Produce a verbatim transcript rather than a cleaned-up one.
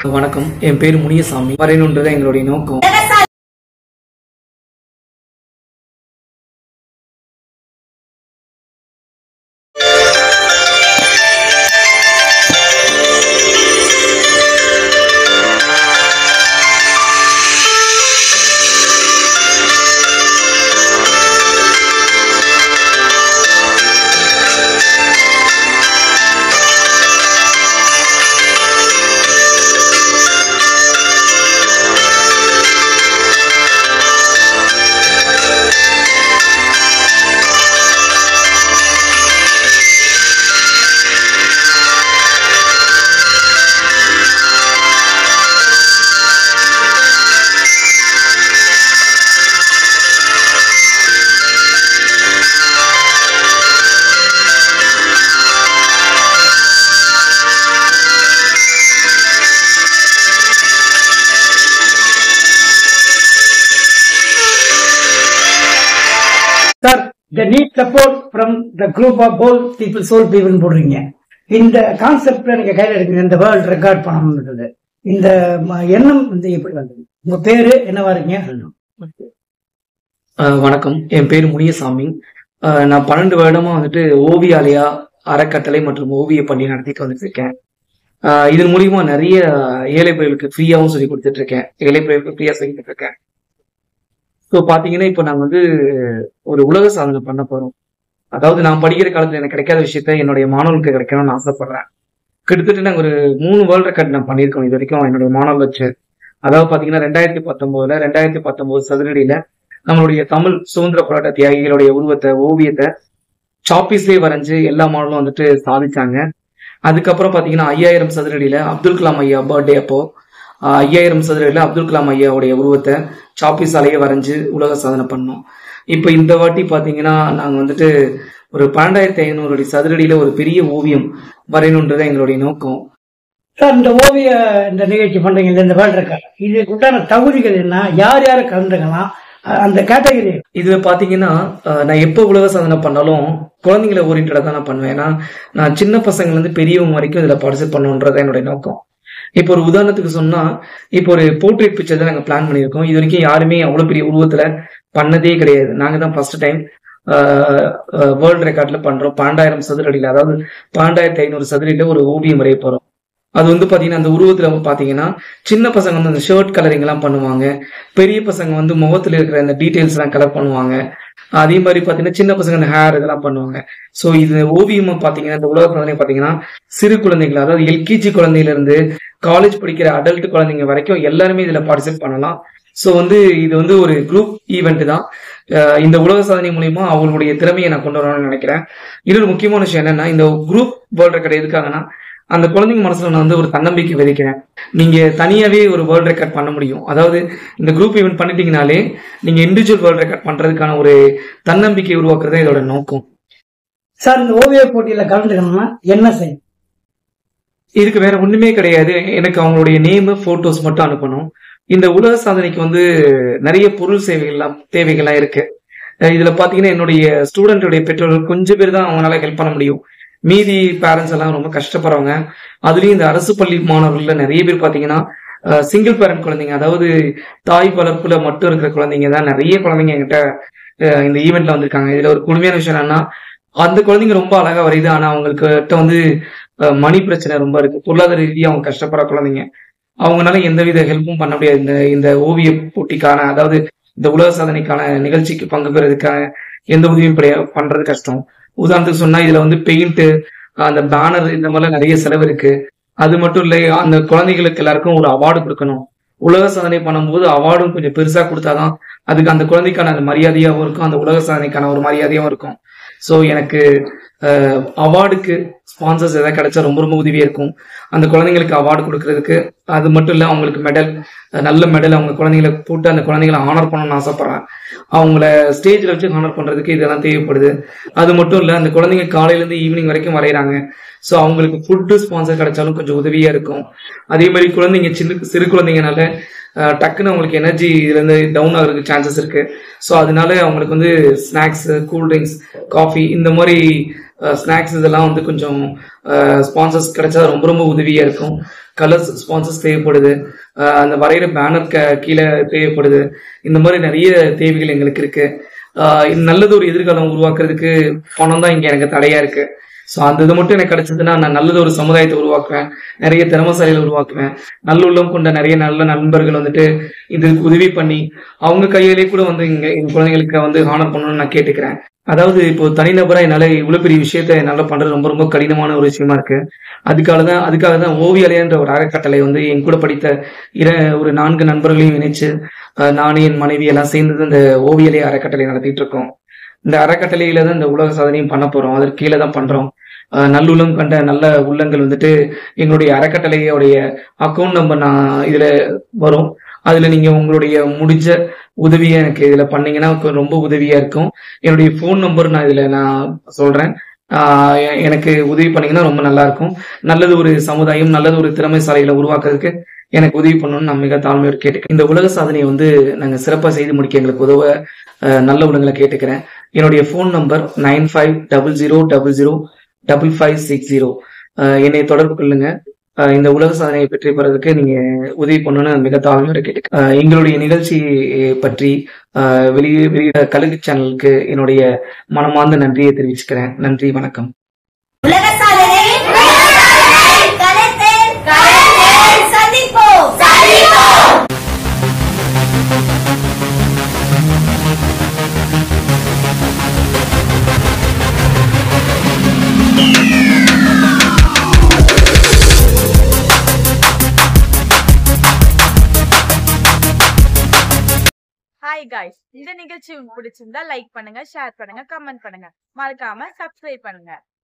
வணக்கம், என் பேரு முனியசாமி. வரையணுன்றது எங்களுடைய நோக்கம். Sir, the need support from the group of bold people, soul people போடுறீங்க. இந்த கான்செப்ட்ல நீங்க கையில எடுக்கீங்க, இந்த வேர்ல்ட் ரெக்கார்ட் பண்ணணும்ன்றது. இந்த எண்ணம் வந்து எப்படி வந்தது? உங்க பேரு என்னவா இருக்கீங்க? வணக்கம், என் பேரு முனியசாமி. நான் பன்னெண்டு வருடமா வந்துட்டு ஓவியாலயா அறக்கட்டளை மற்றும் ஓவிய பள்ளி நடத்திட்டு வந்துட்டு இருக்கேன். இதன் மூலியமா நிறைய ஏழை பிள்ளைகளுக்கு ஃப்ரீயாவும் சொல்லி கொடுத்துட்டு இருக்கேன். ஏழை பிள்ளைகளுக்கு ஃப்ரீயா சொல்லிட்டு இருக்கேன். ஸோ பாத்தீங்கன்னா இப்போ நாங்க வந்து ஒரு உலக சாதனை பண்ண போறோம். அதாவது நான் படிக்கிற காலத்துல எனக்கு கிடைக்காத விஷயத்த என்னுடைய மாணவர்களுக்கு கிடைக்கணும்னு ஆசைப்படுறேன். கிட்டத்தட்ட நாங்க ஒரு மூணு வேர்ல்ட் ரெக்கார்ட் நான் பண்ணியிருக்கோம் இது வரைக்கும் என்னுடைய மாணவர்கள் வச்சு. அதாவது பாத்தீங்கன்னா ரெண்டாயிரத்தி பத்தொன்பதுல ரெண்டாயிரத்தி பத்தொன்பது சதுரடியில நம்மளுடைய தமிழ் சுதந்திர போராட்ட தியாகிகளுடைய உருவத்தை ஓவியத்தை சாப்பீஸ்லயே வரைஞ்சு எல்லா மாணவர்களும் வந்துட்டு சாதிச்சாங்க. அதுக்கப்புறம் பாத்தீங்கன்னா ஐயாயிரம் சதுரடியில அப்துல் கலாம் ஐயா பர்த்டே அப்போ ஐயாயிரம் சதுரடியில அப்துல் கலாம் ஐயாவுடைய உருவத்தை சாப்பீஸாலேயே வரைஞ்சு உலக சாதனை பண்ணோம். இப்ப இந்த வாட்டி பாத்தீங்கன்னா நாங்க வந்துட்டு ஒரு பன்னெண்டாயிரத்தி ஐநூறு அடி சதுரடியில ஒரு பெரிய ஓவியம் வரையணுன்றது எங்களுடைய நோக்கம். சார், இந்த ஓவிய இந்த நிகழ்ச்சி பண்றீங்க, இந்த வேர்ல்ட் ரெக்கார்ட், இதுக்கு உண்டான தகுதிகள் என்ன, யார் யாரை கலந்துக்கலாம், அந்த கேட்டகரி? இதுல பாத்தீங்கன்னா நான் எப்ப உலக சாதனை பண்ணாலும் குழந்தைங்களை ஓரியன்டா தான் நான் பண்ணுவேன். ஏன்னா நான் சின்ன பசங்கள்ல இருந்து பெரியவங்க வரைக்கும் இதுல பார்ட்டிசிபேட் பண்ணணுன்றதான் என்னுடைய நோக்கம். இப்போ ஒரு உதாரணத்துக்கு சொன்னா, இப்போ ஒரு போர்ட்ரேட் பிக்சர் தான் நாங்க பிளான் பண்ணியிருக்கோம். இது வரைக்கும் யாருமே அவ்வளவு பெரிய உருவத்துல பண்ணதே கிடையாது. நாங்க தான் ஃபர்ஸ்ட் டைம் வேர்ல்ட் ரெக்கார்ட்ல பண்றோம். பன்னெண்டாயிரம் சதுரடியில, அதாவது பன்னெண்டாயிரத்தி ஐநூறு சதுரடியில ஒரு ஓவியம் வரைய போறோம். அது வந்து பாத்தீங்கன்னா அந்த உருவத்துல பாத்தீங்கன்னா சின்ன பசங்க வந்து அந்த ஷர்ட் கலரிங் எல்லாம் பண்ணுவாங்க, பெரிய பசங்க வந்து முகத்துல இருக்கிற அந்த டீடைல்ஸ் எல்லாம் கலர் பண்ணுவாங்க. அதே மாதிரி பாத்தீங்கன்னா சின்ன பசங்க அந்த ஹேர் இதெல்லாம் பண்ணுவாங்க. சோ இது ஓவியமா பாத்தீங்கன்னா இந்த உலக சாதனை பாத்தீங்கன்னா சிறு குழந்தைகள், அதாவது எல்கேஜி குழந்தையில இருந்து காலேஜ் படிக்கிற அடல்ட் குழந்தைங்க வரைக்கும் எல்லாருமே இதுல பார்ட்டிசிபேட் பண்ணலாம். சோ வந்து இது வந்து ஒரு குரூப் ஈவெண்ட் தான். இந்த உலக சாதனை மூலியமா அவங்களுடைய திறமையை நான் கொண்டு வரணும்னு நினைக்கிறேன். இன்னொரு முக்கியமான விஷயம் என்னன்னா, இந்த குரூப் வேர்ல்ட் ரெக்கார்ட் எதுக்காகனா அந்த குழந்தைங்க மனசுல நான் வந்து ஒரு தன்னம்பிக்கை விதைக்கிறேன். நீங்க தனியாவே ஒரு வேர்ல்ட் ரெக்கார்ட் பண்ண முடியும். அதாவது இந்த குரூப் ஈவெண்ட் பண்ணிட்டீங்கனாலே நீங்க இண்டிவிஜுவல் வேர்ல்ட் ரெக்கார்ட் பண்றதுக்கான ஒரு தன்னம்பிக்கை உருவாக்குறதே இதோட நோக்கம். சார், இந்த ஓவிய போட்டியில கலந்துக்கணும்னா என்ன செய்யும்? இதுக்கு வேற ஒண்ணுமே கிடையாது. எனக்கு அவங்களுடைய நேம், போட்டோஸ் மட்டும் அனுப்பணும். இந்த உலக சாதனைக்கு வந்து நிறைய பொருள் சேவைகள்லாம் தேவைகள்லாம் இருக்கு. இதுல பாத்தீங்கன்னா என்னுடைய ஸ்டூடெண்டோடைய பெற்றோர்கள் கொஞ்சம் பேர் தான் அவங்களால ஹெல்ப் பண்ண முடியும். மீதி பேரண்ட்ஸ் எல்லாம் ரொம்ப கஷ்டப்படுறவங்க. அதுலயும் இந்த அரசு பள்ளி மாணவர்கள்ல நிறைய பேர் பாத்தீங்கன்னா சிங்கிள் பேரண்ட் குழந்தைங்க, அதாவது தாய் வளர்ப்புல மட்டும் இருக்கிற குழந்தைங்க தான் நிறைய குழந்தைங்க என்கிட்ட இந்த ஈவெண்ட்ல வந்திருக்காங்க. இதுல ஒரு கொடுமையான விஷயம் என்னன்னா, அந்த குழந்தைங்க ரொம்ப அழகா வருது, ஆனா அவங்களுக்கு வந்து மணி பிரச்சனை ரொம்ப இருக்கு. பொருளாதார ரீதியா அவங்க கஷ்டப்படுற குழந்தைங்க. அவங்களால எந்தவித ஹெல்ப்பும் பண்ண முடியாது. இந்த இந்த ஓவிய போட்டிக்கான, அதாவது இந்த உலக சாதனைக்கான நிகழ்ச்சிக்கு பங்கு பெறதுக்கான எந்த உதவியும் பண்றது கஷ்டம். உதாரணத்துக்கு சொன்னா இதுல வந்து பெயிண்ட், அந்த பேனர், இந்த மாதிரிலாம் நிறைய செலவு இருக்கு. அது மட்டும் இல்லை, அந்த குழந்தைகளுக்கு எல்லாருக்கும் ஒரு அவார்டு கொடுக்கணும். உலக சாதனை பண்ணும்போது அவார்டும் கொஞ்சம் பெருசா கொடுத்தாதான் அதுக்கு அந்த குழந்தைக்கான அந்த மரியாதையாகவும் இருக்கும், அந்த உலக சாதனைக்கான ஒரு மரியாதையாகவும் இருக்கும். ஸோ எனக்கு அவார்டுக்கு ஸ்பான்சர்ஸ் ஏதாவது கிடைச்சா ரொம்ப ரொம்ப உதவியா இருக்கும். அந்த குழந்தைங்களுக்கு அவார்டு கொடுக்கறதுக்கு. அது மட்டும் இல்லை, அவங்களுக்கு மெடல், நல்ல மெடல் அவங்க குழந்தைங்களை போட்டு அந்த குழந்தைங்களை ஆனர் பண்ணணும்னு ஆசைப்படுறேன். அவங்கள ஸ்டேஜ்ல வச்சு ஆனர் பண்றதுக்கு இதெல்லாம் தேவைப்படுது. அது மட்டும் இல்லை, அந்த குழந்தைங்க காலையில இருந்து ஈவினிங் வரைக்கும் வரைகிறாங்க. ஸோ அவங்களுக்கு ஃபுட்டு ஸ்பான்சர் கிடைச்சாலும் கொஞ்சம் உதவியா இருக்கும். அதே மாதிரி குழந்தைங்க சின்ன சிறு குழந்தைங்கனால டக்குன்னு அவங்களுக்கு எனர்ஜி இதுலேருந்து டவுன் ஆகிறதுக்கு சான்சஸ் இருக்கு. ஸோ அதனால அவங்களுக்கு வந்து ஸ்நாக்ஸ், கூல்ட்ரிங்க்ஸ், காஃபி இந்த மாதிரி ஸ்நாக்ஸ் இதெல்லாம் வந்து கொஞ்சம் ஸ்பான்சர்ஸ் கிடைச்சா ரொம்ப ரொம்ப உதவியா இருக்கும். கலர்ஸ் ஸ்பான்சர்ஸ் தேவைப்படுது, அந்த வரைகிற பேனர் க கீழே தேவைப்படுது. இந்த மாதிரி நிறைய தேவைகள் எங்களுக்கு இருக்கு. நல்லது ஒரு எதிர்காலம் உருவாக்குறதுக்கு பணம் தான் இங்க எனக்கு தடையா இருக்கு. ஸோ அந்த இது மட்டும் எனக்கு கிடைச்சதுன்னா நான் நல்லது ஒரு சமுதாயத்தை உருவாக்குவேன், நிறைய திறமசாலிகளை உருவாக்குவேன், நல்லுள்ளம் கொண்ட நிறைய நல்ல நண்பர்கள் வந்துட்டு இதுக்கு உதவி பண்ணி அவங்க கையிலே கூட வந்து இங்க என் குழந்தைங்களுக்கு வந்து ஹானர் பண்ணணும்னு நான் கேட்டுக்கிறேன். அதாவது இப்போ தனிநபரா என்னால இவ்வளவு பெரிய விஷயத்த என்னால பண்றது ரொம்ப ரொம்ப கடினமான ஒரு விஷயமா இருக்கு. அதுக்காக தான் அதுக்காக தான் ஓவியாலயன்ற ஒரு அறக்கட்டளை வந்து என் கூட படித்த இர ஒரு நான்கு நண்பர்களையும் இணைச்சு நானே என் மனைவி எல்லாம் சேர்ந்து இந்த ஓவியாலய அறக்கட்டளை நடத்திட்டு இருக்கோம். இந்த அறக்கட்டளையில தான் இந்த உலக சாதனையும் பண்ண போறோம். அதற்கு கீழே தான் பண்றோம். நல்லுள்ளம் கண்ட நல்ல உள்ளங்கள் வந்துட்டு எங்களுடைய அறக்கட்டளையோடைய அக்கௌண்ட் நம்பர் நான் இதுல வரும். அதுல நீங்க உங்களுடைய முடிஞ்ச உதவியை எனக்கு இதுல பண்ணீங்கன்னா ரொம்ப உதவியா இருக்கும். என்னுடைய போன் நம்பர் நான் இதுல நான் சொல்றேன். ஆஹ் எனக்கு உதவி பண்ணீங்கன்னா ரொம்ப நல்லா இருக்கும். நல்லது ஒரு சமுதாயம், நல்லது ஒரு திறமைசாலைகளை உருவாக்குறதுக்கு எனக்கு உதவி பண்ணணும்னு நான் மிக தாழ்மையோடு கேட்டுக்கிறேன். இந்த உலக சாதனையை வந்து நாங்க சிறப்பா செய்து முடிக்க எங்களுக்கு உதவ நல்ல உள்ளங்களை கேட்டுக்கிறேன். என்னுடைய phone number nine five double zero double zero double five six zero. என்னை தொடர்பு கொள்ளுங்க. இந்த உலக சாதனையை பெற்று பெறதுக்கு நீங்க உதவி பண்ணணும்னு மிக தாழ்மையோட கேட்டுக்கிறேன். எங்களுடைய நிகழ்ச்சி பற்றி வெளியே வெளியிட கழுகு சேனலுக்கு என்னுடைய மனமார்ந்த நன்றியை தெரிவிச்சுக்கிறேன். நன்றி, வணக்கம். ஹாய் गाइस, இந்த நிகழ்ச்சி உங்களுக்கு பிடிச்சிருந்தா லைக் பண்ணுங்க, ஷேர் பண்ணுங்க, கமெண்ட் பண்ணுங்க, மறக்காம சப்ஸ்கிரைப் பண்ணுங்க.